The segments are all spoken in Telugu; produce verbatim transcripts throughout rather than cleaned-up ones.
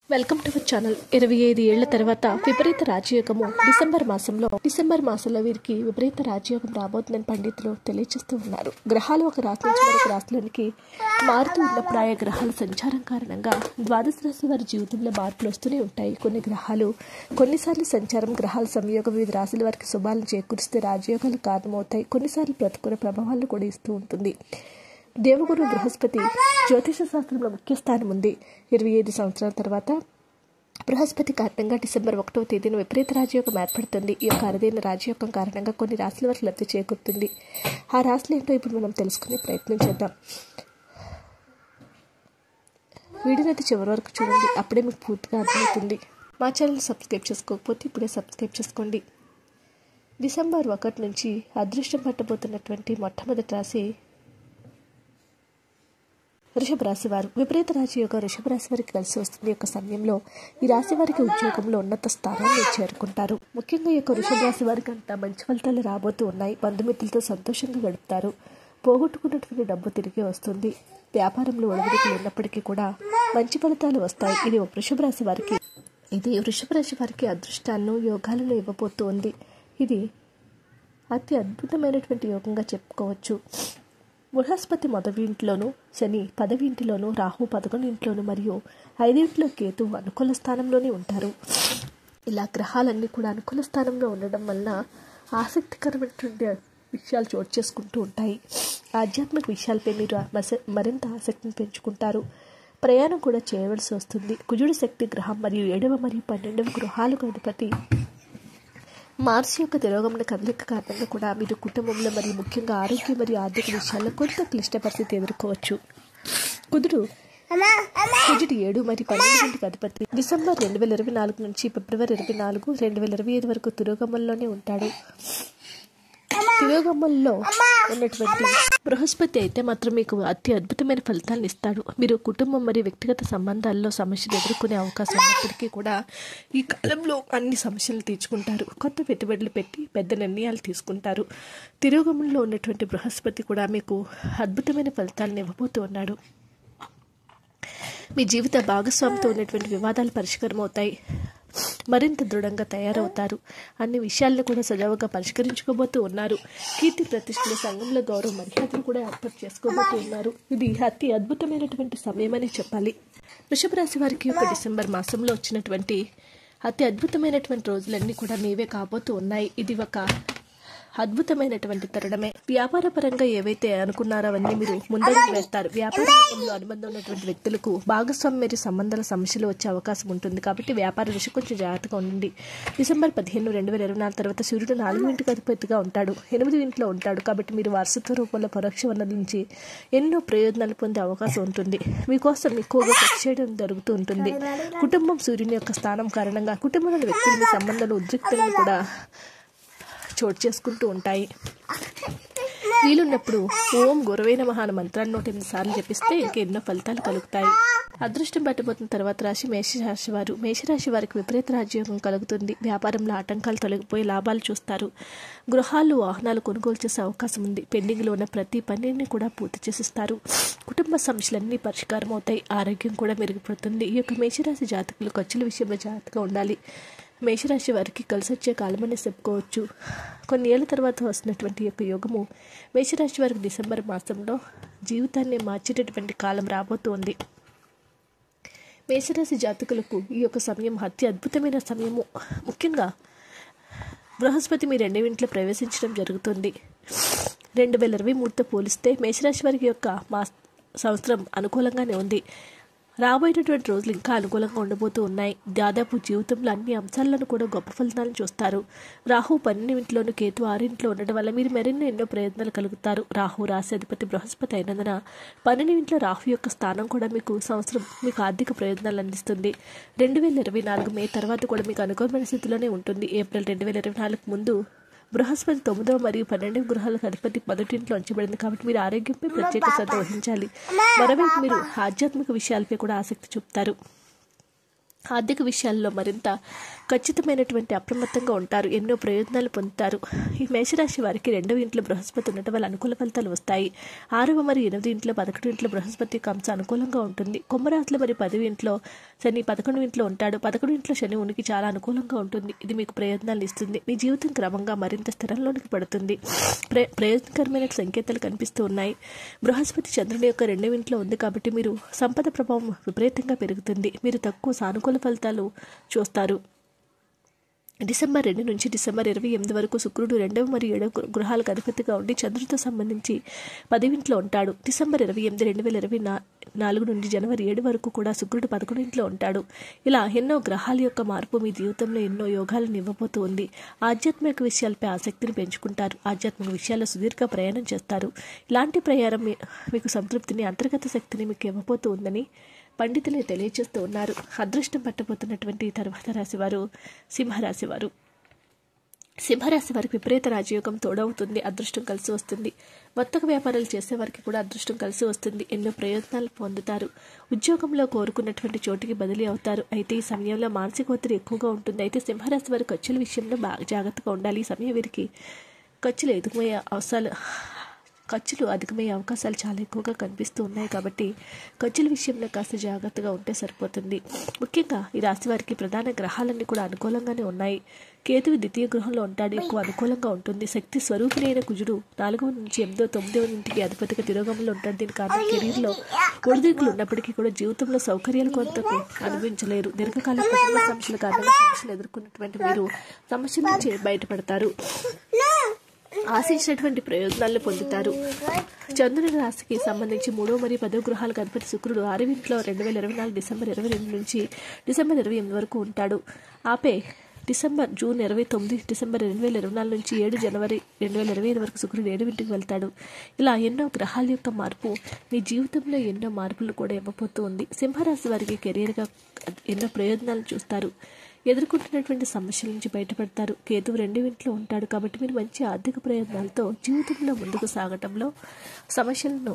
Welcome to our channel. ఇరవై ఐదు ఏళ్ల తర్వాత విపరీత రాజయోగము డిసెంబర్ మాసంలో డిసెంబర్ మాసంలో వీరికి విపరీత రాజయోగం రాబోతుందని పండితులు తెలియజేస్తూ ఉన్నారు. గ్రహాలు ఒక రాశి నుంచి మరొక రాశిలోనికి మారుతూ ఉన్నప్పుడు ఆయా గ్రహాల సంచారం కారణంగా ద్వాదశ రాశి వారి జీవితంలో మార్పులు వస్తూనే ఉంటాయి. కొన్ని గ్రహాలు కొన్నిసార్లు సంచారం గ్రహాల సంయోగం వివిధ రాశుల వారికి శుభాలను చేకూరిస్తే రాజయోగాలు కారణమవుతాయి. కొన్నిసార్లు ప్రతికూల ప్రభావాలను కూడా ఇస్తూ ఉంటుంది. దేవగురు బృహస్పతి జ్యోతిష శాస్త్రంలో ముఖ్య స్థానం ఉంది. ఇరవై ఐదు సంవత్సరాల తర్వాత బృహస్పతి కారణంగా డిసెంబర్ ఒకటవ తేదీన విపరీత రాజయోగం ఏర్పడుతుంది. ఈ యొక్క అరుదైన రాజయోగం కారణంగా కొన్ని రాశుల వరకు లబ్ధి చేకూరుతుంది. ఆ రాశులు ఏంటో ఇప్పుడు మనం తెలుసుకునే ప్రయత్నం చేద్దాం. వీడియోని అయితే చివరి వరకు చూడండి, అప్పుడే మీకు పూర్తిగా అర్థమవుతుంది. మా ఛానల్ సబ్స్క్రైబ్ చేసుకోకపోతే ఇప్పుడే సబ్స్క్రైబ్ చేసుకోండి. డిసెంబర్ ఒకటి నుంచి అదృష్టం పట్టబోతున్నటువంటి మొట్టమొదటి రాశి వృషభ రాశి వారు. విపరీత రాజయోగ వృషభ రాశి వారికి కలిసి వస్తుంది. యొక్క సమయంలో ఈ రాశి వారికి ఉద్యోగంలో ఉన్నత స్థానాన్ని చేరుకుంటారు. ముఖ్యంగా ఈ యొక్క వృషభ రాశి వారికి అంతా మంచి ఫలితాలు రాబోతూ ఉన్నాయి. బంధుమిత్రులతో సంతోషంగా గడుపుతారు. పోగొట్టుకున్నటువంటి డబ్బు తిరిగి వస్తుంది. వ్యాపారంలో ఒడిదుడుకులు ఉన్నప్పటికీ కూడా మంచి ఫలితాలు వస్తాయి. ఇది వృషభ రాశి వారికి ఇది వృషభ రాశి వారికి అదృష్టాలను యోగాలను ఇవ్వబోతోంది. ఇది అతి అద్భుతమైనటువంటి యోగంగా చెప్పుకోవచ్చు. బృహస్పతి మొదటి ఇంట్లోనూ, శని పదవి ఇంటిలోనూ, రాహు పదకొండు ఇంట్లోనూ మరియు ఐదింట్లో కేతు అనుకూల స్థానంలోనే ఉంటారు. ఇలా గ్రహాలన్నీ కూడా అనుకూల స్థానంలో ఉండడం వలన ఆసక్తికరమైనటువంటి విషయాలు చోటు చేసుకుంటూ ఉంటాయి. ఆధ్యాత్మిక విషయాలపై మీరు మరింత ఆసక్తిని పెంచుకుంటారు. ప్రయాణం కూడా చేయవలసి వస్తుంది. కుజుడు శక్తి గ్రహం మరియు ఏడవ మరియు పన్నెండవ గృహాలకు అధిపతి మార్స్ యొక్క తిరోగమన కదలిక కారణంగా కూడా మీరు కుటుంబంలో మరియు ముఖ్యంగా ఆరోగ్యం మరియు ఆర్థిక విషయాల్లో కొంత క్లిష్ట పరిస్థితి ఎదుర్కోవచ్చు. కుదురు కుజుడు ఏడు మరియు పన్నెండు గంటలకు అధిపతి. డిసెంబర్ రెండు వేల ఇరవై నాలుగు నుంచి ఫిబ్రవరి ఇరవై నాలుగు రెండు వేల ఇరవై ఐదు వరకు తిరోగమనంలోనే ఉంటాడు. తిరోగమనంలో ఉన్నటువంటి బృహస్పతి అయితే మాత్రం మీకు అతి అద్భుతమైన ఫలితాలను ఇస్తాడు. మీరు కుటుంబం మరియు వ్యక్తిగత సంబంధాల్లో సమస్యలు ఎదుర్కొనే అవకాశం ఉన్నప్పటికీ కూడా ఈ కాలంలో అన్ని సమస్యలు తీర్చుకుంటారు. కొత్త పెట్టుబడులు పెట్టి పెద్ద నిర్ణయాలు తీసుకుంటారు. తిరోగమనంలో ఉన్నటువంటి బృహస్పతి కూడా మీకు అద్భుతమైన ఫలితాలను ఇవ్వబోతూ ఉన్నాడు. మీ జీవిత భాగస్వామితో ఉన్నటువంటి వివాదాలు పరిష్కారం అవుతాయి. మరింత దృఢంగా తయారవుతారు. అన్ని విషయాలను కూడా సజావుగా పరిష్కరించుకోబోతూ ఉన్నారు. కీర్తి ప్రతిష్టలు, సంఘంలో గౌరవ మర్యాదలు కూడా ఏర్పాటు చేసుకోబోతూ ఉన్నారు. ఇది అతి అద్భుతమైనటువంటి సమయం అని చెప్పాలి. వృషభ రాశి వారికి ఒక డిసెంబర్ మాసంలో వచ్చినటువంటి అతి అద్భుతమైనటువంటి రోజులన్నీ కూడా మీవే కాబోతూ ఉన్నాయి. ఇది ఒక అద్భుతమైనటువంటి తరుణమే. వ్యాపార పరంగా ఏవైతే అనుకున్నారో అవన్నీ మీరు ముందడుగు వేస్తారు. వ్యాపార రంగంలో అనుబంధం ఉన్నటువంటి వ్యక్తులకు భాగస్వామ్య మరియు సంబంధాల సమస్యలు వచ్చే అవకాశం ఉంటుంది. కాబట్టి వ్యాపార విషయం కొంచెం జాగ్రత్తగా ఉండండి. డిసెంబర్ పదిహేను రెండు వేల ఇరవై నాలుగు తర్వాత సూర్యుడు నాలుగు ఇంటికి అధిపతిగా ఉంటాడు, ఎనిమిది ఇంట్లో ఉంటాడు. కాబట్టి మీరు వారసత్వ రూపంలో పరోక్ష వనరుల నుంచి ఎన్నో ప్రయోజనాలు పొందే అవకాశం ఉంటుంది. మీకోసం ఎక్కువగా ఖర్చు చేయడం జరుగుతూ ఉంటుంది. కుటుంబం సూర్యుని యొక్క స్థానం కారణంగా కుటుంబంలోని వ్యక్తుల మీ సంబంధాలు ఉద్రిక్తలను కూడా చోటు చేసుకుంటూ ఉంటాయి. వీలున్నప్పుడు ఓం గురవే నమః అనే మంత్రాన్ని నూట ఎనిమిది సార్లు జపిస్తే ఇంకెన్నో ఫలితాలు కలుగుతాయి. అదృష్టం పట్టబోతున్న తర్వాత రాశి మేషరాశి వారు. మేషరాశి వారికి విపరీత రాజయోగం కలుగుతుంది. వ్యాపారంలో ఆటంకాలు తొలగిపోయి లాభాలు చూస్తారు. గృహాలు, వాహనాలు కొనుగోలు చేసే అవకాశం ఉంది. పెండింగ్లో ఉన్న ప్రతి పనిని కూడా పూర్తి చేసిస్తారు. కుటుంబ సమస్యలన్నీ పరిష్కారం అవుతాయి. ఆరోగ్యం కూడా మెరుగుపడుతుంది. ఈ యొక్క మేషరాశి జాతకులు ఖర్చుల విషయంలో జాగ్రత్తగా ఉండాలి. మేషరాశి వారికి కలిసి వచ్చే కాలమని చెప్పుకోవచ్చు. కొన్ని ఏళ్ల తర్వాత వస్తున్నటువంటి యొక్క యోగము మేషరాశి వారికి డిసెంబర్ మాసంలో జీవితాన్ని మార్చేటటువంటి కాలం రాబోతోంది. మేషరాశి జాతకులకు ఈ యొక్క సమయం అతి అద్భుతమైన సమయము. ముఖ్యంగా బృహస్పతి మీ రెండవ ఇంట్లో ప్రవేశించడం జరుగుతుంది. రెండు వేల ఇరవై మూడుతో పోలిస్తే మేషరాశి వారికి యొక్క మా సంవత్సరం అనుకూలంగానే ఉంది. రాబోయేటటువంటి రోజులు ఇంకా అనుకూలంగా ఉండబోతూ ఉన్నాయి. దాదాపు జీవితంలో అన్ని అంశాలను కూడా గొప్ప ఫలితాలను చూస్తారు. రాహు పన్నెండు ఇంట్లోనూ, కేతు ఆరింట్లో ఉండడం వల్ల మీరు మరెన్నో ఎన్నో ప్రయత్నాలు కలుగుతారు. రాహు రాశి అధిపతి బృహస్పతి అయినందున పన్నెండు ఇంట్లో రాహు యొక్క స్థానం కూడా మీకు సంవత్సరం మీకు ఆర్థిక ప్రయోజనాలు అందిస్తుంది. రెండు వేల ఇరవై నాలుగు మే తర్వాత కూడా మీకు అనుకూలమైన స్థితిలోనే ఉంటుంది. ఏప్రిల్ రెండు వేల ఇరవై నాలుగు ముందు బృహస్పతి తొమ్మిదవ మరియు పన్నెండవ గృహాలకు అధిపతి మొదటింట్లో ఉంచబడింది. కాబట్టి మీరు ఆరోగ్యంపై ప్రత్యేక శ్రద్ధ వహించాలి. మరోవైపు మీరు ఆధ్యాత్మిక విషయాలపై కూడా ఆసక్తి చూపుతారు. ఆర్థిక విషయాల్లో మరింత ఖచ్చితమైనటువంటి అప్రమత్తంగా ఉంటారు, ఎన్నో ప్రయోజనాలు పొందుతారు. ఈ మేషరాశి వారికి రెండవ ఇంట్లో బృహస్పతి ఉండటం వల్ల అనుకూల ఫలితాలు వస్తాయి. ఆరవ మరియు ఎనిమిది ఇంట్లో పదకొండు ఇంట్లో బృహస్పతి కంస అనుకూలంగా ఉంటుంది. కుంభరాశిలో మరి పదవి ఇంట్లో శని పదకొండు ఇంట్లో ఉంటాడు. పదకొండు ఇంట్లో శని ఉనికి చాలా అనుకూలంగా ఉంటుంది. ఇది మీకు ప్రయోజనాలు ఇస్తుంది. మీ జీవితం క్రమంగా మరింత స్థిరంలోనికి పడుతుంది. ప్ర ప్రయోజనకరమైన సంకేతాలు కనిపిస్తూ ఉన్నాయి. బృహస్పతి చంద్రుని యొక్క రెండవ ఇంట్లో ఉంది కాబట్టి మీరు సంపద ప్రభావం విపరీతంగా పెరుగుతుంది. మీరు తక్కువ సానుకూల ఫలితాలు చూస్తారు. డిసెంబర్ రెండు నుంచి డిసెంబర్ ఇరవై ఎనిమిది వరకు శుక్రుడు రెండవ మరియు ఏడవ గృహాలకు అధిపతిగా ఉండి చంద్రుడితో సంబంధించి పదివింట్లో ఉంటాడు. డిసెంబర్ ఇరవై ఎనిమిది రెండు వేల ఇరవై నా నాలుగు నుండి జనవరి ఏడు వరకు కూడా శుక్రుడు పదకొండు ఇంట్లో ఉంటాడు. ఇలా ఎన్నో గ్రహాల యొక్క మార్పు మీ జీవితంలో ఎన్నో యోగాలను ఇవ్వబోతూ ఉంది. ఆధ్యాత్మిక విషయాలపై ఆసక్తిని పెంచుకుంటారు. ఆధ్యాత్మిక విషయాల్లో సుదీర్ఘ ప్రయాణం చేస్తారు. ఇలాంటి ప్రయాణం మీకు సంతృప్తిని, అంతర్గత శక్తిని మీకు ఇవ్వబోతూ ఉందని పండితులే తెలియజేస్తూ ఉన్నారు. అదృష్టం పట్టబోతున్నటువంటి తర్వాత రాశివారు సింహరాశి వారు. సింహరాశి వారికి విపరీత రాజయోగం తోడవుతుంది. అదృష్టం కలిసి వస్తుంది. వర్తక వ్యాపారాలు చేసేవారికి కూడా అదృష్టం కలిసి వస్తుంది. ఎన్నో ప్రయోజనాలు పొందుతారు. ఉద్యోగంలో కోరుకున్నటువంటి చోటికి బదిలీ అవుతారు. అయితే ఈ సమయంలో మానసిక ఒత్తిడి ఎక్కువగా ఉంటుంది. అయితే సింహరాశి వారి ఖర్చుల విషయంలో బాగా జాగ్రత్తగా ఉండాలి. ఈ సమయం వీరికి ఖర్చులు ఎదుగుమయ్యే అవసరాలు ఖర్చులు అధికమయ్యే అవకాశాలు చాలా ఎక్కువగా కనిపిస్తూ ఉన్నాయి. కాబట్టి ఖర్చుల విషయంలో కాస్త జాగ్రత్తగా ఉంటే సరిపోతుంది. ముఖ్యంగా ఈ రాశి వారికి ప్రధాన గ్రహాలన్నీ కూడా అనుకూలంగానే ఉన్నాయి. కేతువు ద్వితీయ గృహంలో ఉంటాడు, ఎక్కువ అనుకూలంగా ఉంటుంది. శక్తి స్వరూపిణైన కుజుడు నాలుగవ నుంచి ఎనిమిదో తొమ్మిదవ ఇంటికి అధిపతిగా తిరోగంలో ఉంటాడు. దీని కారణం కెరీర్లో ఒడిదుడుకులు ఉన్నప్పటికీ కూడా జీవితంలో సౌకర్యాల కొరతకు అనుభవించలేరు. దీర్ఘకాల కుటుంబ సమస్యల కారణంగా సమస్యలు ఎదుర్కొన్నటువంటి మీరు సమస్యల నుంచి బయటపడతారు. ఆశించినటువంటి ప్రయోజనాలను పొందుతారు. చంద్రుని రాశికి సంబంధించి మూడో మరియు పదో గృహాలకు అధిపతి శుక్రుడు ఆరవ ఇంట్లో రెండు వేల ఇరవై నాలుగు డిసెంబర్ ఇరవై రెండు నుంచి డిసెంబర్ ఇరవై ఎనిమిది వరకు ఉంటాడు. ఆపే డిసెంబర్ జూన్ ఇరవై తొమ్మిది డిసెంబర్ రెండు వేల ఇరవై నాలుగు నుంచి ఏడు జనవరి రెండు వేల ఇరవై ఐదు వరకు శుక్రుడు ఏడు ఇంటికి వెళ్తాడు. ఇలా ఎన్నో గ్రహాల యొక్క మార్పు మీ జీవితంలో ఎన్నో మార్పులు కూడా ఇవ్వబోతూ ఉంది. సింహరాశి వారికి కెరీర్గా ఎన్నో ప్రయోజనాలు చూస్తారు. ఎదుర్కొంటున్నటువంటి సమస్యల నుంచి బయటపడతారు. కేతువు రెండు ఇంట్లో ఉంటాడు కాబట్టి మీరు మంచి ఆర్థిక ప్రయోజనాలతో జీవితంలో ముందుకు సాగటంలో సమస్యలను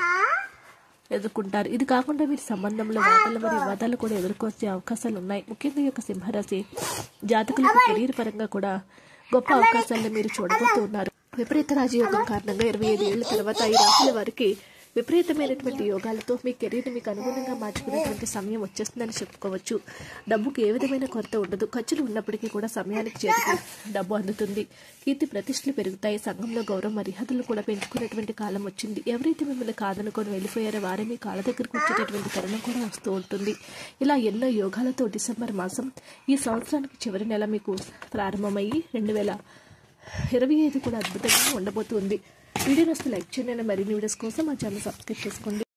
ఎదుర్కొంటారు. ఇది కాకుండా మీరు సంబంధంలో వాదాలు మరియు వివాదాలు కూడా ఎదుర్కొచ్చే అవకాశాలు ఉన్నాయి. ముఖ్యంగా ఈ యొక్క సింహరాశి జాతకులకు కెరీర్ పరంగా కూడా గొప్ప అవకాశాలను మీరు చూడబోతూ ఉన్నారు. విపరీత రాజయోగం కారణంగా ఇరవై ఐదు ఏళ్ల తర్వాత ఈ రాశుల వారికి విపరీతమైనటువంటి యోగాలతో మీ కెరీర్ని మీకు అనుగుణంగా మార్చుకునేటువంటి సమయం వచ్చేస్తుందని చెప్పుకోవచ్చు. డబ్బుకి ఏ విధమైన కొరత ఉండదు. ఖర్చులు ఉన్నప్పటికీ కూడా సమయానికి చేతికి డబ్బు అందుతుంది. కీర్తి ప్రతిష్టలు పెరుగుతాయి. సంఘంలో గౌరవ మర్యాదలు కూడా పెంచుకునేటువంటి కాలం వచ్చింది. ఎవరైతే మిమ్మల్ని కాదనుకొని వెళ్ళిపోయారో వారే మీ కాళ్ళ దగ్గరకు వచ్చేటటువంటి తరుణం కూడా వస్తూ ఉంటుంది. ఇలా ఎన్నో యోగాలతో డిసెంబర్ మాసం ఈ సంవత్సరానికి చివరి నెల మీకు ప్రారంభమయ్యి రెండు వేల ఇరవై ఐదు కూడా అద్భుతంగా ఉండబోతుంది. వీడియో వస్తే లైక్ చేయండి. మరిన్ని వీడియోస్ కోసం మా ఛానల్ సబ్స్క్రైబ్ చేసుకోండి.